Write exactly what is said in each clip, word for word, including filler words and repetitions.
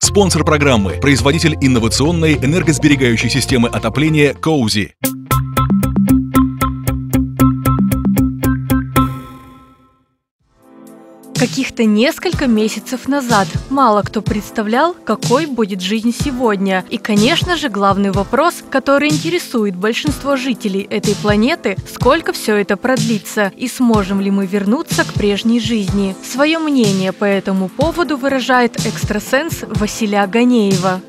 Спонсор программы – производитель инновационной энергосберегающей системы отопления Коузи. Каких-то несколько месяцев назад мало кто представлял, какой будет жизнь сегодня. И, конечно же, главный вопрос, который интересует большинство жителей этой планеты – сколько все это продлится и сможем ли мы вернуться к прежней жизни. Свое мнение по этому поводу выражает экстрасенс Василя Ганеева.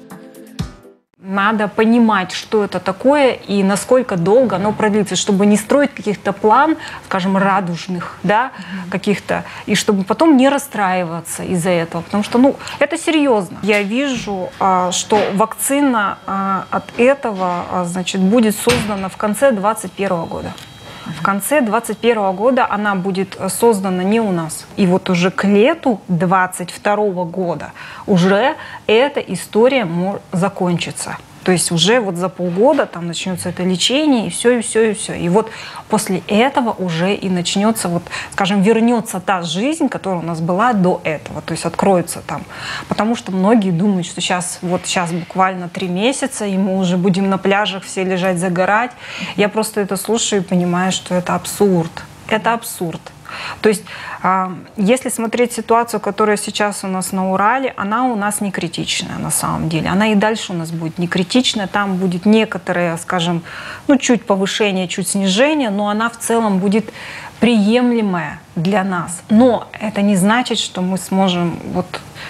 Надо понимать, что это такое и насколько долго оно продлится, чтобы не строить каких-то план, скажем, радужных, да, mm-hmm. каких-то, и чтобы потом не расстраиваться из-за этого, потому что, ну, это серьезно. Я вижу, что вакцина от этого, значит, будет создана в конце двадцать первого года. В конце двадцать первого года она будет создана не у нас. И вот уже к лету двадцать второго года уже эта история может закончиться. То есть уже вот за полгода там начнется это лечение, и все, и все, и все. И вот после этого уже и начнется, вот, скажем, вернется та жизнь, которая у нас была до этого. То есть откроется там. Потому что многие думают, что сейчас, вот сейчас буквально три месяца, и мы уже будем на пляжах все лежать, загорать. Я просто это слушаю и понимаю, что это абсурд. Это абсурд. То есть, если смотреть ситуацию, которая сейчас у нас на Урале, она у нас не критичная на самом деле. Она и дальше у нас будет не критичная. Там будет некоторое, скажем, ну, чуть повышение, чуть снижение, но она в целом будет приемлемая для нас. Но это не значит, что мы сможем вот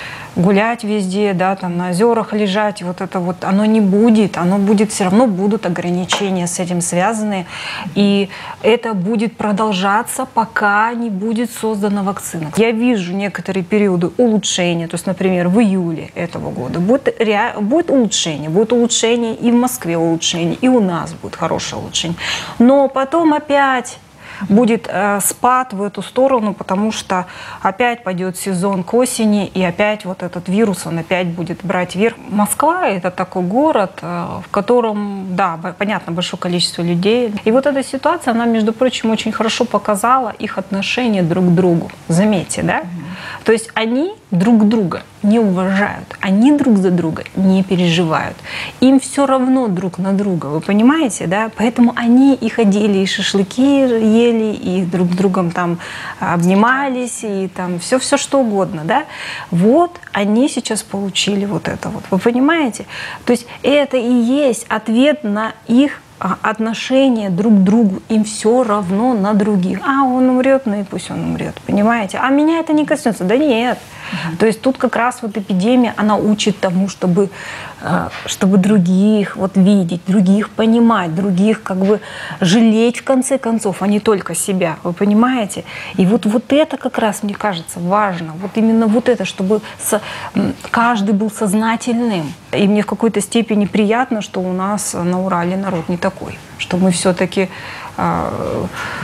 гулять везде, да, там на озерах лежать, вот это вот, оно не будет, оно будет, все равно будут ограничения с этим связаны, и это будет продолжаться, пока не будет создана вакцина. Я вижу некоторые периоды улучшения, то есть, например, в июле этого года будет, будет улучшение, будет улучшение и в Москве улучшение, и у нас будет хорошее улучшение, но потом опять будет э, спад в эту сторону, потому что опять пойдет сезон к осени, и опять вот этот вирус, он опять будет брать верх. Москва – это такой город, э, в котором, да, понятно, большое количество людей. И вот эта ситуация, она, между прочим, очень хорошо показала их отношение друг к другу. Заметьте, да? Mm-hmm. То есть они друг друга не уважают, они друг за друга не переживают. Им все равно друг на друга, вы понимаете, да? Поэтому они и ходили, и шашлыки ели, и друг с другом там обнимались, и там все, все что угодно, да? Вот они сейчас получили вот это вот, вы понимаете? То есть это и есть ответ на их отношения друг к другу, им все равно на других. А, он умрет, ну и пусть он умрет, понимаете? А меня это не коснется. Да нет. Uh-huh. То есть тут как раз вот эпидемия, она учит тому, чтобы, чтобы других вот видеть, других понимать, других как бы жалеть в конце концов, а не только себя, вы понимаете? И вот, вот это как раз, мне кажется, важно. Вот именно вот это, чтобы со, каждый был сознательным. И мне в какой-то степени приятно, что у нас на Урале народ не такой, что мы все-таки э,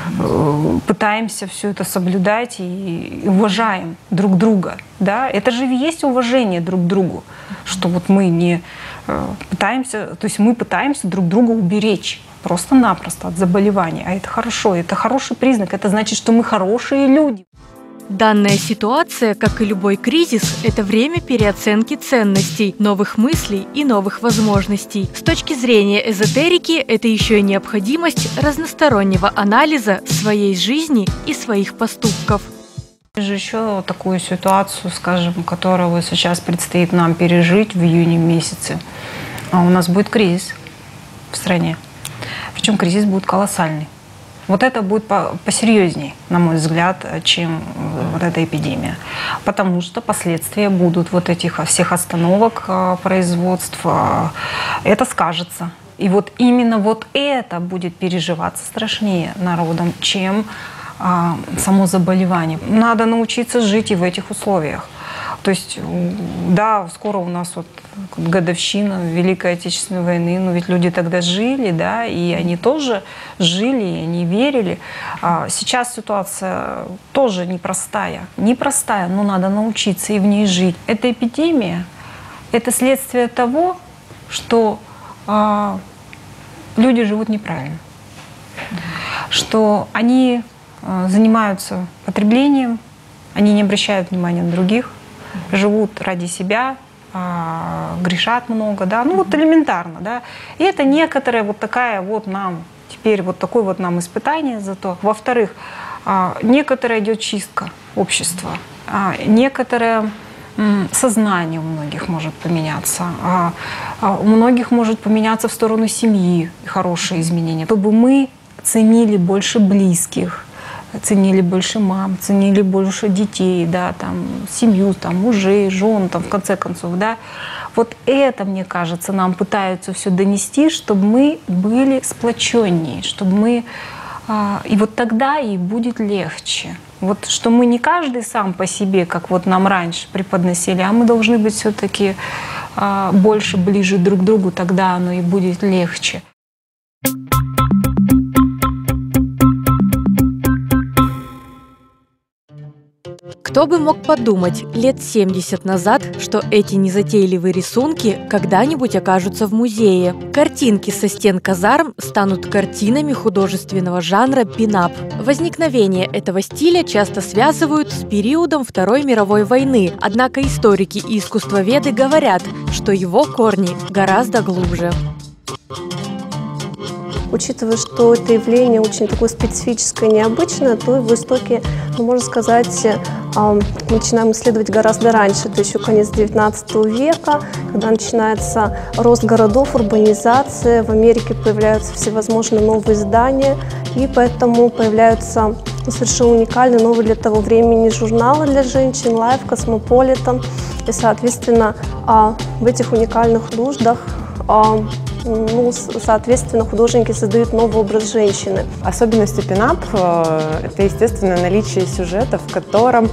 э, пытаемся все это соблюдать и, и уважаем друг друга. Да? Это же есть уважение друг к другу, что вот мы не э, пытаемся, то есть мы пытаемся друг друга уберечь просто-напросто от заболеваний. А это хорошо, это хороший признак, это значит, что мы хорошие люди. Данная ситуация, как и любой кризис, это время переоценки ценностей, новых мыслей и новых возможностей. С точки зрения эзотерики, это еще и необходимость разностороннего анализа своей жизни и своих поступков. Же еще такую ситуацию, скажем, которую сейчас предстоит нам пережить в июне месяце. А у нас будет кризис в стране. Причем кризис будет колоссальный. Вот это будет посерьезней, на мой взгляд, чем вот эта эпидемия. Потому что последствия будут вот этих всех остановок производства. Это скажется. И вот именно вот это будет переживаться страшнее народом, чем а, само заболевание. Надо научиться жить и в этих условиях. То есть, да, скоро у нас вот годовщина Великой Отечественной войны, но ведь люди тогда жили, да, и они тоже жили, и они верили. Сейчас ситуация тоже непростая, непростая, но надо научиться и в ней жить. Эта эпидемия – это следствие того, что а, люди живут неправильно, что они а, занимаются потреблением, они не обращают внимания на других, живут ради себя, грешат много, да, ну вот элементарно, да. И это некоторая вот такая вот нам, теперь вот такое вот нам испытание зато. Во-вторых, некоторая идет чистка общества, некоторое сознание у многих может поменяться, у многих может поменяться в сторону семьи хорошие изменения, чтобы мы ценили больше близких, ценили больше мам, ценили больше детей, да, там, семью, там, мужей, жен, там, в конце концов, да. Вот это, мне кажется, нам пытаются все донести, чтобы мы были сплоченнее, чтобы мы... И вот тогда и будет легче. Вот что мы не каждый сам по себе, как вот нам раньше преподносили, а мы должны быть все-таки больше ближе друг к другу, тогда оно и будет легче. Кто бы мог подумать лет семьдесят назад, что эти незатейливые рисунки когда-нибудь окажутся в музее. Картинки со стен казарм станут картинами художественного жанра пин-ап. Возникновение этого стиля часто связывают с периодом Второй мировой войны, однако историки и искусствоведы говорят, что его корни гораздо глубже. Учитывая, что это явление очень такое специфическое, необычное, то в истоке, ну, можно сказать, мы начинаем исследовать гораздо раньше. Это еще конец девятнадцатого века, когда начинается рост городов, урбанизация. В Америке появляются всевозможные новые здания, и поэтому появляются совершенно уникальные, новые для того времени журналы для женщин, Life, Cosmopolitan. И, соответственно, в этих уникальных нуждах Ну, соответственно, художники создают новый образ женщины. Особенностью пин-ап – это, естественно, наличие сюжета, в котором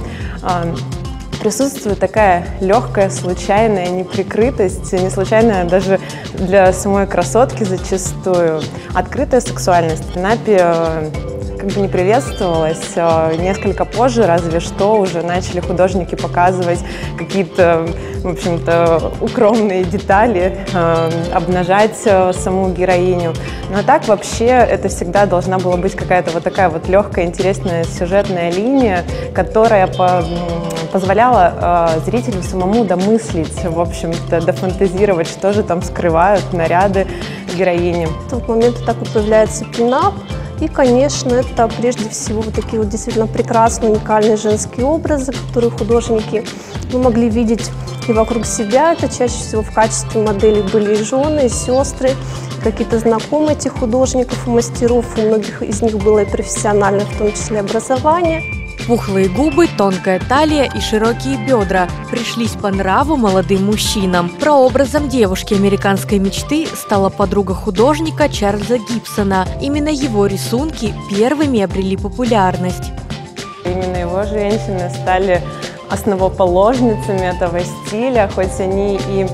присутствует такая легкая, случайная неприкрытость, не случайная даже для самой красотки зачастую. Открытая сексуальность в пин-апе как бы не приветствовалась. Несколько позже, разве что, уже начали художники показывать какие-то, в общем-то, укромные детали, обнажать саму героиню. Но так вообще это всегда должна была быть какая-то вот такая вот легкая, интересная сюжетная линия, которая по позволяла зрителю самому домыслить, в общем-то, дофантазировать, что же там скрывают наряды героини. В тот момент так и появляется пин-ап. И, конечно, это прежде всего вот такие вот действительно прекрасные, уникальные женские образы, которые художники мы могли видеть и вокруг себя. Это чаще всего в качестве моделей были и жены, и сестры, какие-то знакомые этих художников и мастеров. У многих из них было и профессиональное, в том числе, образование. Пухлые губы, тонкая талия и широкие бедра пришлись по нраву молодым мужчинам. Прообразом девушки американской мечты стала подруга художника Чарльза Гибсона. Именно его рисунки первыми обрели популярность. Именно его женщины стали основоположницами этого стиля, хоть они и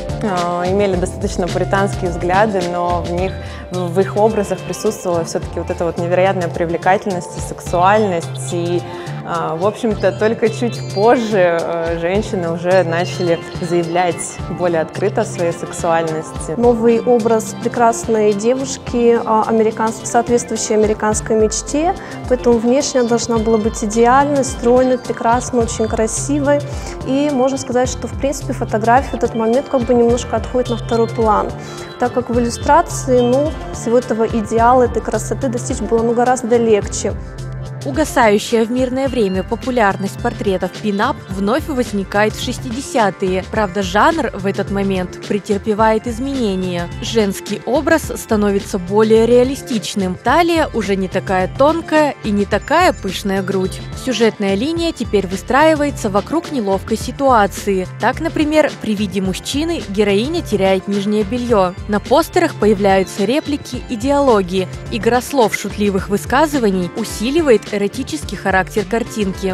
э, имели достаточно пуританские взгляды, но в них в их образах присутствовала все-таки вот эта вот невероятная привлекательность и сексуальность. И, в общем-то, только чуть позже женщины уже начали заявлять более открыто о своей сексуальности. Новый образ прекрасной девушки, соответствующей американской мечте, поэтому внешне должна была быть идеальной, стройной, прекрасной, очень красивой. И можно сказать, что, в принципе, фотография в этот момент как бы немножко отходит на второй план, так как в иллюстрации, ну, всего этого идеала, этой красоты достичь было ну, гораздо легче. Угасающая в мирное время популярность портретов пин-ап вновь возникает в шестидесятые. Правда, жанр в этот момент претерпевает изменения. Женский образ становится более реалистичным. Талия уже не такая тонкая и не такая пышная грудь. Сюжетная линия теперь выстраивается вокруг неловкой ситуации. Так, например, при виде мужчины героиня теряет нижнее белье. На постерах появляются реплики и диалоги. Игра слов шутливых высказываний усиливает эротический характер картинки.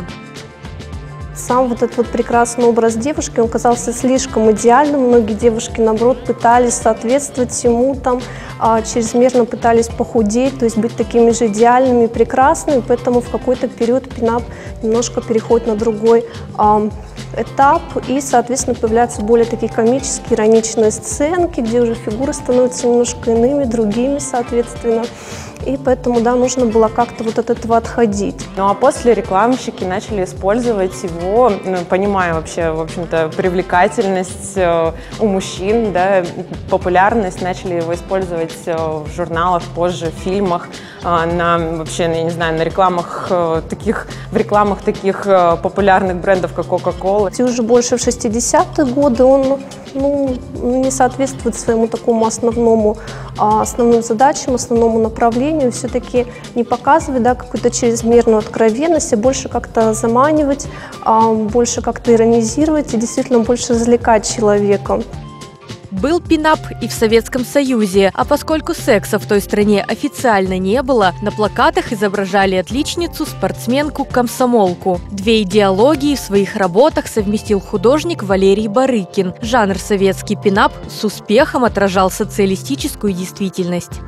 Сам вот этот вот прекрасный образ девушки, он казался слишком идеальным. Многие девушки, наоборот, пытались соответствовать ему, там, чрезмерно пытались похудеть, то есть быть такими же идеальными, прекрасными. Поэтому в какой-то период пин-ап немножко переходит на другой э, этап. И, соответственно, появляются более такие комические, ироничные сценки, где уже фигуры становятся немножко иными, другими, соответственно. и поэтому, да, нужно было как-то вот от этого отходить. Ну а после рекламщики начали использовать его, ну, понимая вообще, в общем-то, привлекательность у мужчин, да, популярность, начали его использовать в журналах, позже в фильмах, на, вообще, я не знаю, на рекламах таких, в рекламах таких популярных брендов, как Coca-Cola. И уже больше в шестидесятые годы он, ну, не соответствует своему такому основному, основным задачам, основному направлению, все-таки не показывать, да, какую-то чрезмерную откровенность, а больше как-то заманивать, больше как-то иронизировать и действительно больше развлекать человека. Был пинап и в Советском Союзе, а поскольку секса в той стране официально не было, на плакатах изображали отличницу, спортсменку, комсомолку. Две идеологии в своих работах совместил художник Валерий Барыкин. Жанр советский пинап с успехом отражал социалистическую действительность.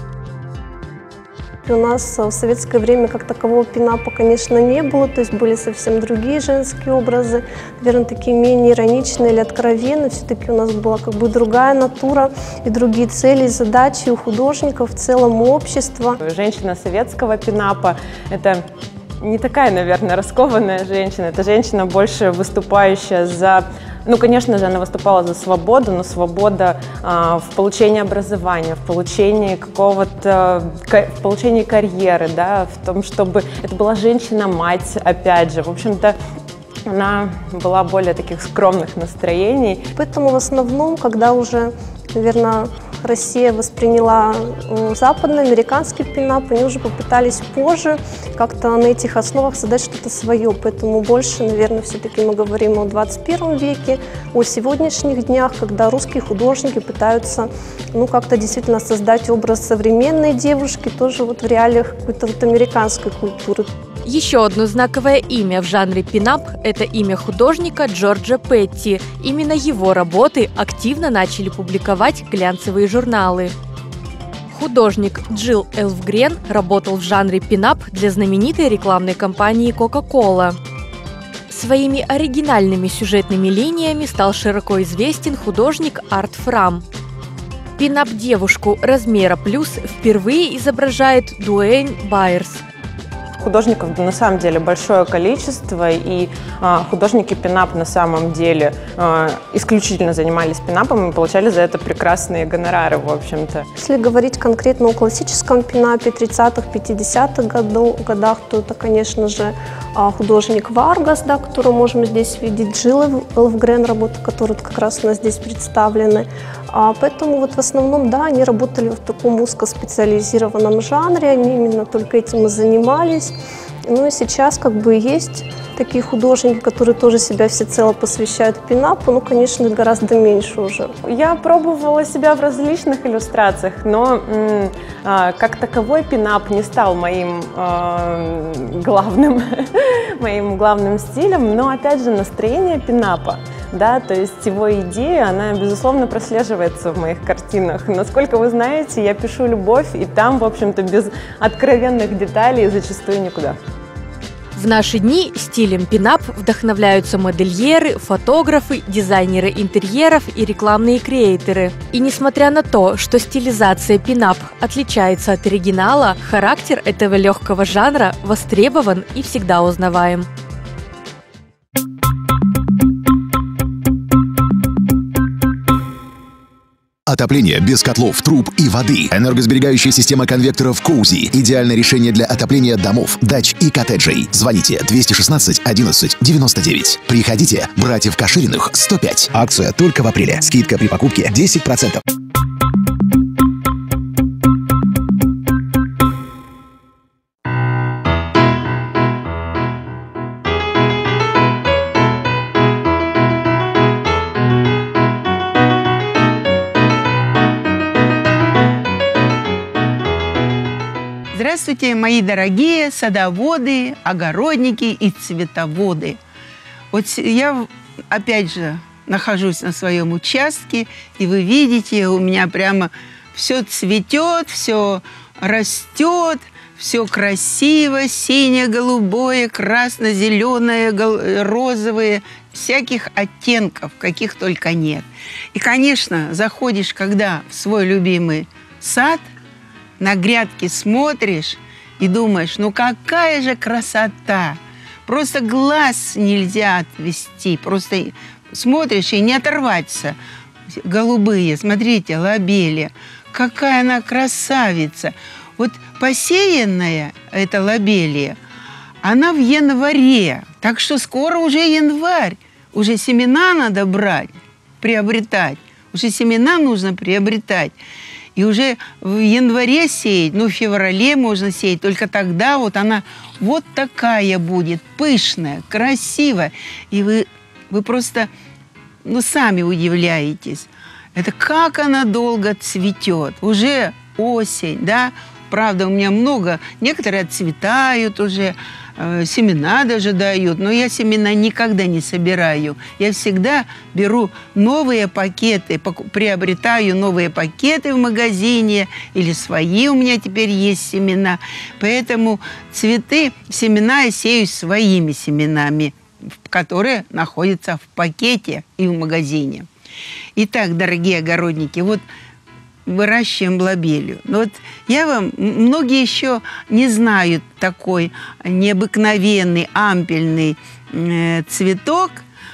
У нас в советское время как такового пинапа, конечно, не было, то есть были совсем другие женские образы, наверное, такие менее ироничные или откровенные. Все-таки у нас была как бы другая натура и другие цели и задачи у художников, в целом у общества. Женщина советского пинапа – это не такая, наверное, раскованная женщина, это женщина, больше выступающая за… Ну, конечно же, она выступала за свободу, но свобода а, в получении образования, в получении какого-то, в получении карьеры, да, в том, чтобы это была женщина-мать, опять же. В общем-то, она была более таких скромных настроений. Поэтому в основном, когда уже, наверное, Россия восприняла западноамериканский пинап, они уже попытались позже как-то на этих основах создать что-то свое. Поэтому больше, наверное, все-таки мы говорим о двадцать первом веке, о сегодняшних днях, когда русские художники пытаются, ну, как-то действительно создать образ современной девушки, тоже вот в реалиях какой-то вот американской культуры. Еще одно знаковое имя в жанре пинап – это имя художника Джорджа Петти. Именно его работы активно начали публиковать глянцевые журналы. Художник Джилл Элфгрен работал в жанре пинап для знаменитой рекламной кампании Coca-Cola. Своими оригинальными сюжетными линиями стал широко известен художник Арт Фрам. Пинап-девушку размера плюс впервые изображает Дуэйн Байерс. Художников на самом деле большое количество, и а, художники пинап на самом деле а, исключительно занимались пинапом и получали за это прекрасные гонорары, в общем-то. Если говорить конкретно о классическом пинапе тридцатых-пятидесятых годах, то это, конечно же, художник Варгас, да, которого можем здесь видеть, Джилл Элфгрен, работы, которые как раз у нас здесь представлены. А поэтому вот в основном, да, они работали в таком узкоспециализированном жанре, они именно только этим и занимались. Ну и сейчас как бы есть такие художники, которые тоже себя всецело посвящают пинапу, ну, конечно, их гораздо меньше уже. Я пробовала себя в различных иллюстрациях, но м, а, как таковой пинап не стал моим а, главным, моим главным стилем, но, опять же, настроение пинапа. Да, то есть его идея, она, безусловно, прослеживается в моих картинах. Насколько вы знаете, я пишу любовь, и там, в общем-то, без откровенных деталей зачастую никуда. В наши дни стилем пинап вдохновляются модельеры, фотографы, дизайнеры интерьеров и рекламные креаторы. И несмотря на то, что стилизация пинап отличается от оригинала, характер этого легкого жанра востребован и всегда узнаваем. Отопление без котлов, труб и воды. Энергосберегающая система конвекторов Коузи. Идеальное решение для отопления домов, дач и коттеджей. Звоните двести шестнадцать одиннадцать девяносто девять. Приходите, братьев Кашириных сто пять. Акция только в апреле. Скидка при покупке десять процентов. Здравствуйте, мои дорогие садоводы, огородники и цветоводы. Вот я, опять же, нахожусь на своем участке, и вы видите, у меня прямо все цветет, все растет, все красиво, синее, голубое, красно-зеленое, розовое, всяких оттенков, каких только нет. И, конечно, заходишь, когда в свой любимый сад, на грядке смотришь и думаешь, ну какая же красота! Просто глаз нельзя отвести, просто смотришь и не оторваться. Голубые, смотрите, лобели. Какая она красавица! Вот посеянная эта лобелия, она в январе, так что скоро уже январь, уже семена надо брать, приобретать, уже семена нужно приобретать. И уже в январе сеять, ну, в феврале можно сеять, только тогда вот она вот такая будет, пышная, красивая. И вы, вы просто, ну, сами удивляетесь. Это как она долго цветет. Уже осень, да? Правда, у меня много, некоторые отцветают уже, э, семена даже дают, но я семена никогда не собираю. Я всегда беру новые пакеты, приобретаю новые пакеты в магазине, или свои у меня теперь есть семена. Поэтому цветы, семена я сею своими семенами, которые находятся в пакете и в магазине. Итак, дорогие огородники, вот выращиваем лобелию. Но вот я вам, многие еще не знают такой необыкновенный ампельный э, цветок,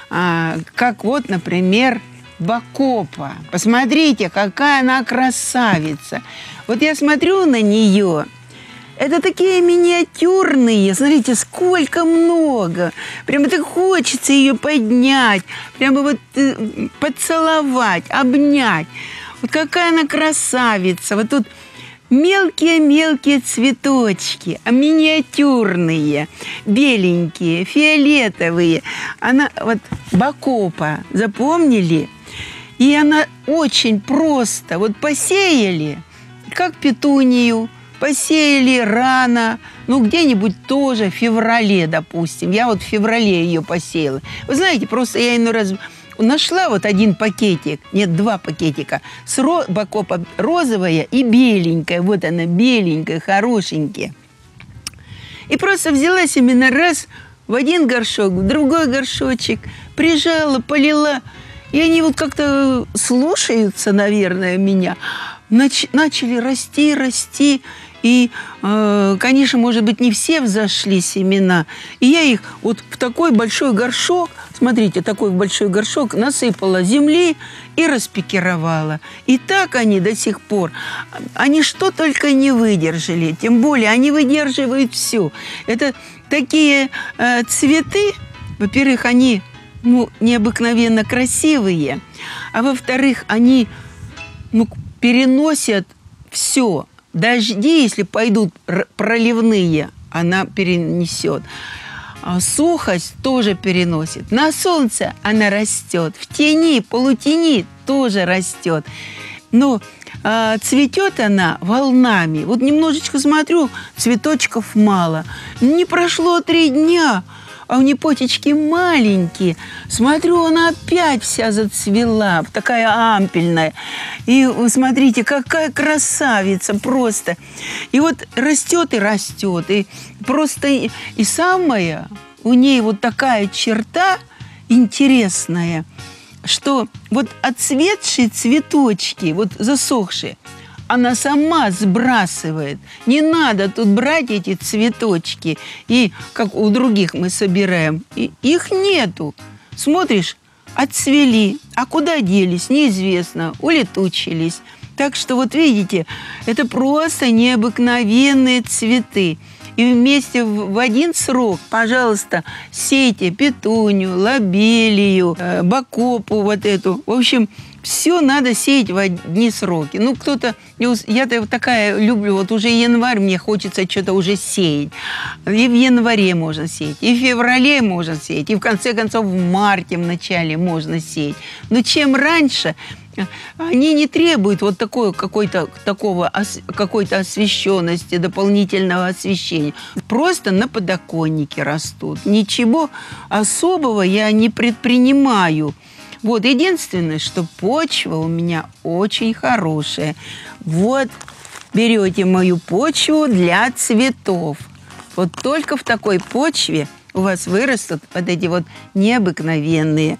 э, как вот, например, бакопа. Посмотрите, какая она красавица. Вот я смотрю на нее, это такие миниатюрные, смотрите, сколько много. Прямо так хочется ее поднять, прямо вот э, поцеловать, обнять. Вот какая она красавица. Вот тут мелкие-мелкие цветочки, а миниатюрные, беленькие, фиолетовые. Она вот бакопа, запомнили? И она очень просто. Вот посеяли, как петунию, посеяли рано, ну, где-нибудь тоже в феврале, допустим. Я вот в феврале ее посеяла. Вы знаете, просто я иной раз нашла вот один пакетик, нет, два пакетика, с ро- бакопа розовая и беленькая. Вот она, беленькая, хорошенькая. И просто взяла семена раз в один горшок, в другой горшочек, прижала, полила. И они вот как-то слушаются, наверное, меня. Нач- начали расти, расти. И, э, конечно, может быть, не все взошли семена. И я их вот в такой большой горшок, смотрите, такой большой горшок насыпала земли и распикировала. И так они до сих пор, они что только не выдержали. Тем более, они выдерживают все. Это такие э, цветы, во-первых, они, ну, необыкновенно красивые, а во-вторых, они, ну, переносят все. Дожди, если пойдут проливные, она перенесет. Сухость тоже переносит. На солнце она растет. В тени, полутени тоже растет. Но а, цветет она волнами. Вот немножечко смотрю, цветочков мало. Не прошло три дня, а у нее почечки маленькие. Смотрю, она опять вся зацвела, такая ампельная. И смотрите, какая красавица просто. И вот растет и растет. И просто и, и самое, у ней вот такая черта интересная, что вот отцветшие цветочки, вот засохшие, она сама сбрасывает. Не надо тут брать эти цветочки. И как у других мы собираем. И их нету. Смотришь, отцвели. А куда делись, неизвестно. Улетучились. Так что вот видите, это просто необыкновенные цветы. И вместе в один срок, пожалуйста, сейте петунию, лобелию, э, бакопу вот эту. В общем, все надо сеять в одни сроки. Ну, кто-то... Я-то такая люблю, вот уже январь, мне хочется что-то уже сеять. И в январе можно сеять, и в феврале можно сеять, и в конце концов в марте, в начале можно сеять. Но чем раньше, они не требуют вот такой, какой-то, такого, какой-то освещенности, дополнительного освещения. Просто на подоконнике растут. Ничего особого я не предпринимаю. Вот, единственное, что почва у меня очень хорошая. Вот, берете мою почву для цветов. Вот только в такой почве у вас вырастут вот эти вот необыкновенные.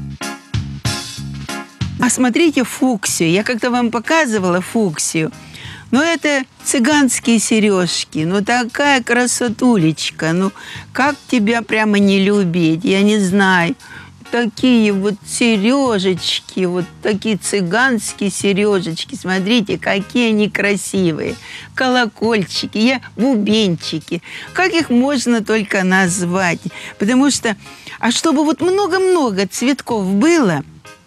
А смотрите фуксию. Я как-то вам показывала фуксию. Ну, это цыганские сережки. Ну, такая красотулечка. Ну, как тебя прямо не любить? Я не знаю. Такие вот сережечки, вот такие цыганские сережечки. Смотрите, какие они красивые. Колокольчики, я бубенчики. Как их можно только назвать? Потому что, а чтобы вот много-много цветков было,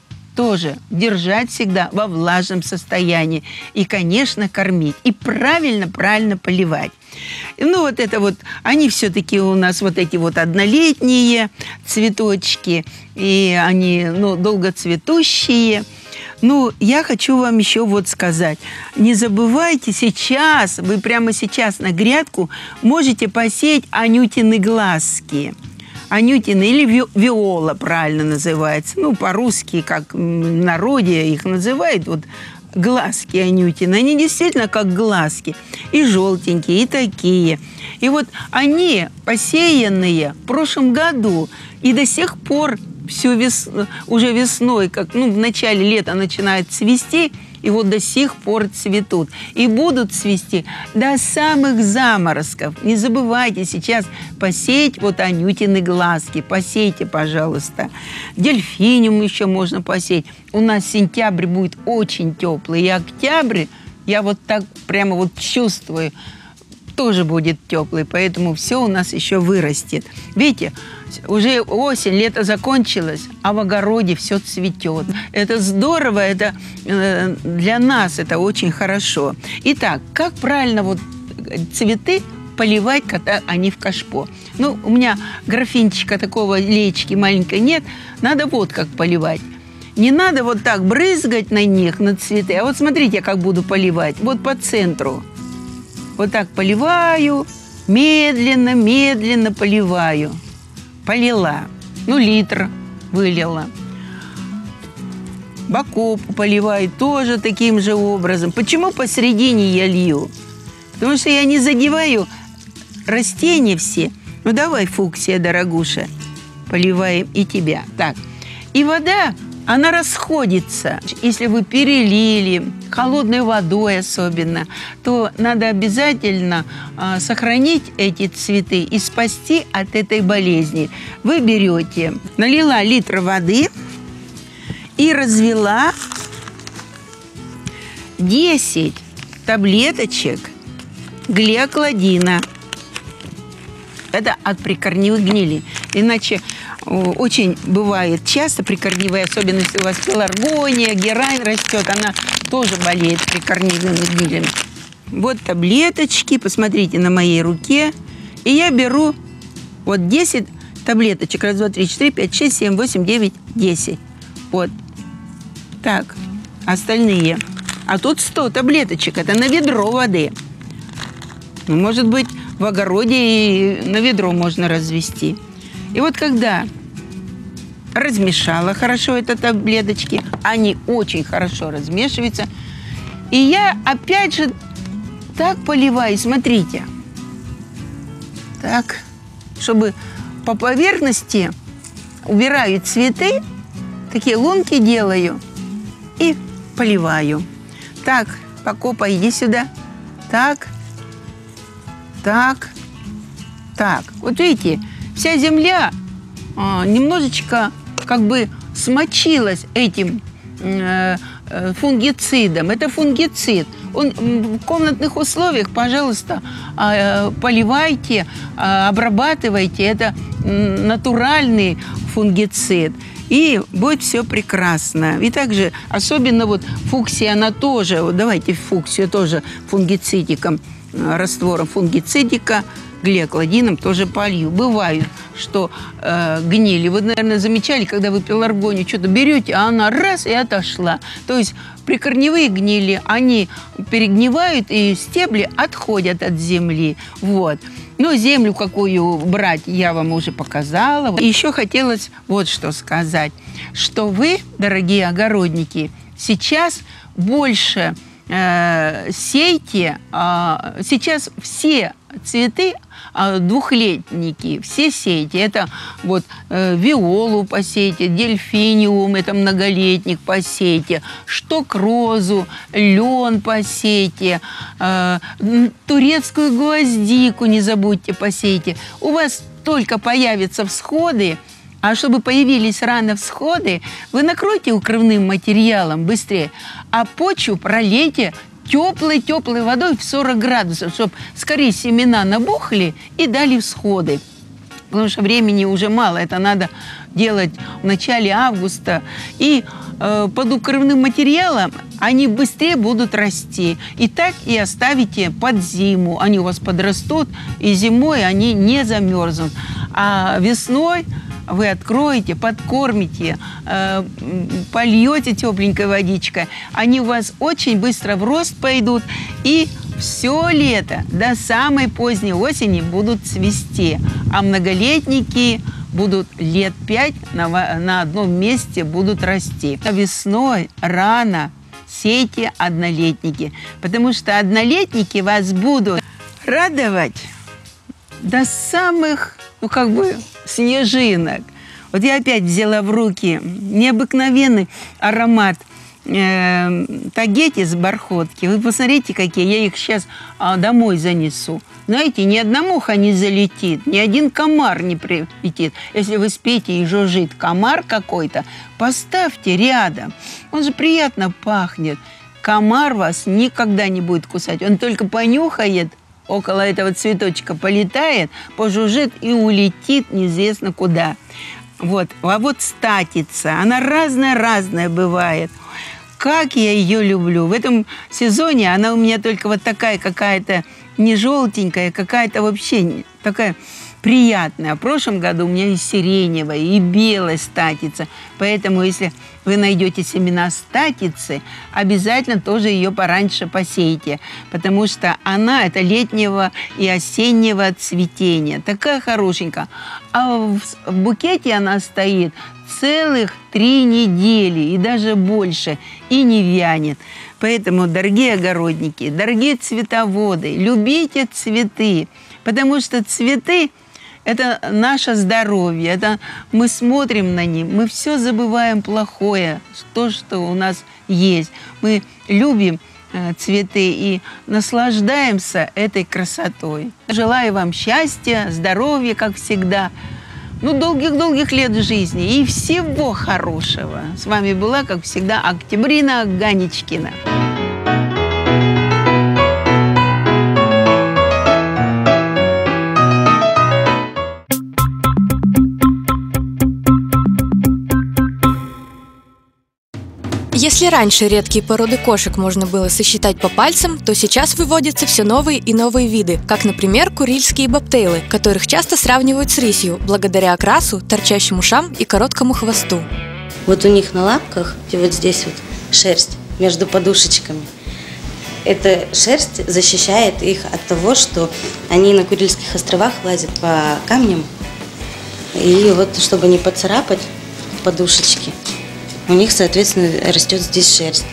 тоже держать всегда во влажном состоянии. И, конечно, кормить. И правильно-правильно поливать. Ну, вот это вот, они все-таки у нас вот эти вот однолетние цветочки. И они, ну, долгоцветущие. Ну, я хочу вам еще вот сказать. Не забывайте сейчас, вы прямо сейчас на грядку можете посеять анютины глазки. Анютины или виола правильно называется. Ну, по-русски, как в народе их называют, вот глазки анютины. Они действительно как глазки. И желтенькие, и такие. И вот они посеянные в прошлом году. И до сих пор всю весну, уже весной, как ну, в начале лета начинает цвести, и вот до сих пор цветут. И будут цвести до самых заморозков. Не забывайте сейчас посеять вот анютины глазки. Посейте, пожалуйста. Дельфиниум еще можно посеять. У нас сентябрь будет очень теплый. И октябрь, я вот так прямо вот чувствую, тоже будет теплый. Поэтому все у нас еще вырастет. Видите, уже осень, лето закончилось, а в огороде все цветет. Это здорово, это э, для нас это очень хорошо. Итак, как правильно вот цветы поливать, когда они в кашпо? Ну, у меня графинчика такого леечки маленькой нет. Надо вот как поливать. Не надо вот так брызгать на них, на цветы. А вот смотрите, я как буду поливать. Вот по центру. Вот так поливаю, медленно, медленно поливаю. Полила. Ну, литр вылила. Бакопу поливаю тоже таким же образом. Почему посередине я лью? Потому что я не задеваю растения все. Ну, давай, фуксия, дорогуша, поливаем и тебя. Так. И вода, она расходится. Если вы перелили холодной водой особенно, то надо обязательно э, сохранить эти цветы и спасти от этой болезни. Вы берете, налила литр воды и развела десять таблеточек глиокладина. Это от прикорневой гнили. Иначе очень бывает часто прикорневая, особенно если у вас пеларгония, герань растет, она тоже болеет прикорневыми гнилями. Вот таблеточки, посмотрите на моей руке. И я беру вот десять таблеточек. Раз, два, три, четыре, пять, шесть, семь, восемь, девять, десять. Вот. Так, остальные. А тут сто таблеточек. Это на ведро воды. Ну, может быть, в огороде и на ведро можно развести. И вот когда размешала хорошо эти таблеточки, они очень хорошо размешиваются, и я опять же так поливаю, смотрите, так, чтобы по поверхности убираю цветы, такие лунки делаю и поливаю. Так, Покопа, иди сюда. Так, так, так. Вот видите, вся земля а, немножечко как бы смочилась этим э, э, фунгицидом. Это фунгицид. Он в комнатных условиях, пожалуйста, э, поливайте, э, обрабатывайте. Это э, натуральный фунгицид. И будет все прекрасно. И также, особенно вот фуксия, она тоже, вот давайте фуксию тоже фунгицидиком, раствором фунгицидика, глиокладином тоже полью. Бывает, что э, гнили. Вы, наверное, замечали, когда вы пеларгонию что-то берете, а она раз и отошла. То есть прикорневые гнили, они перегнивают, и стебли отходят от земли. Вот. Ну, землю какую брать, я вам уже показала. Еще хотелось вот что сказать, что вы, дорогие огородники, сейчас больше э, сейте, э, сейчас все цветы, А двухлетники все сети. Это вот э, виолу посейте, дельфиниум, это многолетник посейте, шток-розу, лен посейте, э, турецкую гвоздику не забудьте посейте. У вас только появятся всходы, а чтобы появились рано всходы, вы накройте укрывным материалом быстрее, а почву пролейте теплой-теплой водой в сорок градусов, чтобы скорее семена набухли и дали всходы. Потому что времени уже мало, это надо делать в начале августа. И э, под укрывным материалом они быстрее будут расти. И так и оставите под зиму. Они у вас подрастут, и зимой они не замерзнут. А весной вы откроете, подкормите, э, польете тепленькой водичкой. Они у вас очень быстро в рост пойдут. И все лето до самой поздней осени будут цвести. А многолетники будут лет пять на, на одном месте будут расти. А весной рано сейте однолетники. Потому что однолетники вас будут радовать до самых, ну как бы, снежинок. Вот я опять взяла в руки необыкновенный аромат э, тагети с бархотки. Вы посмотрите, какие. Я их сейчас а, домой занесу. Знаете, ни одна муха не залетит, ни один комар не прилетит. Если вы спите и жужжит комар какой-то, поставьте рядом. Он же приятно пахнет. Комар вас никогда не будет кусать. Он только понюхает, около этого цветочка полетает, пожужжит и улетит неизвестно куда. Вот. А вот статица, она разная-разная бывает. Как я ее люблю. В этом сезоне она у меня только вот такая какая-то не желтенькая, какая-то вообще такая приятная. В прошлом году у меня и сиреневая, и белая статица. Поэтому, если вы найдете семена статицы, обязательно тоже ее пораньше посейте, потому что она это летнего и осеннего цветения. Такая хорошенькая. А в, в букете она стоит целых три недели и даже больше, и не вянет. Поэтому, дорогие огородники, дорогие цветоводы, любите цветы, потому что цветы – это наше здоровье, это мы смотрим на них, мы все забываем плохое, то, что у нас есть. Мы любим э, цветы и наслаждаемся этой красотой. Желаю вам счастья, здоровья, как всегда, ну, долгих-долгих лет жизни и всего хорошего. С вами была, как всегда, Октябрина Ганичкина. Если раньше редкие породы кошек можно было сосчитать по пальцам, то сейчас выводятся все новые и новые виды, как, например, курильские бобтейлы, которых часто сравнивают с рысью, благодаря окрасу, торчащим ушам и короткому хвосту. Вот у них на лапках, и вот здесь вот шерсть между подушечками. Эта шерсть защищает их от того, что они на Курильских островах лазят по камням, и вот чтобы не поцарапать подушечки, у них, соответственно, растет здесь шерсть.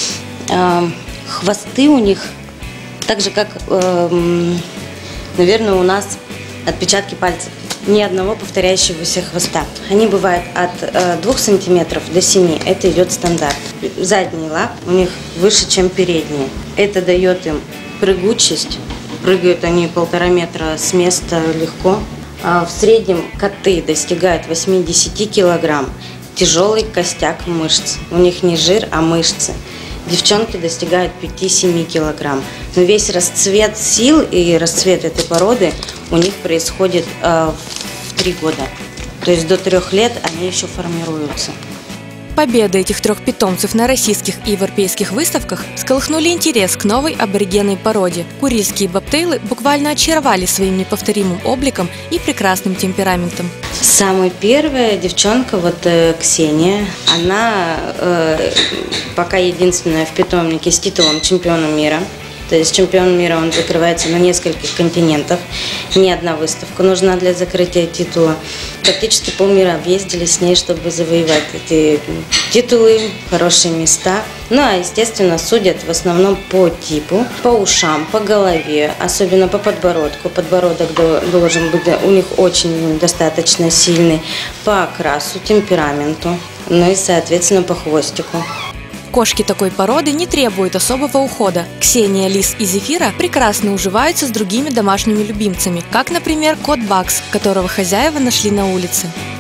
Хвосты у них, так же, как, наверное, у нас отпечатки пальцев. Ни одного повторяющегося хвоста. Они бывают от двух сантиметров до семи. Это идет стандарт. Задние лапы у них выше, чем передние. Это дает им прыгучесть. Прыгают они полтора метра с места легко. В среднем коты достигают восьмидесяти килограмм. Тяжелый костяк мышц. У них не жир, а мышцы. Девчонки достигают пяти-семи килограмм. Но весь расцвет сил и расцвет этой породы у них происходит э, в три года. То есть до трех лет они еще формируются. Победы этих трех питомцев на российских и европейских выставках всколыхнули интерес к новой аборигенной породе. Курильские бобтейлы буквально очаровали своим неповторимым обликом и прекрасным темпераментом. Самая первая девчонка, вот э, Ксения, она э, пока единственная в питомнике с титулом чемпиона мира. То есть чемпион мира, он закрывается на нескольких континентах. Не одна выставка нужна для закрытия титула. Практически полмира объездили с ней, чтобы завоевать эти титулы, хорошие места. Ну, а, естественно, судят в основном по типу, по ушам, по голове, особенно по подбородку. Подбородок должен быть у них очень достаточно сильный, по окрасу, темпераменту, ну и, соответственно, по хвостику. Кошки такой породы не требуют особого ухода. Ксения, Лис и Зефира прекрасно уживаются с другими домашними любимцами, как, например, кот Бакс, которого хозяева нашли на улице.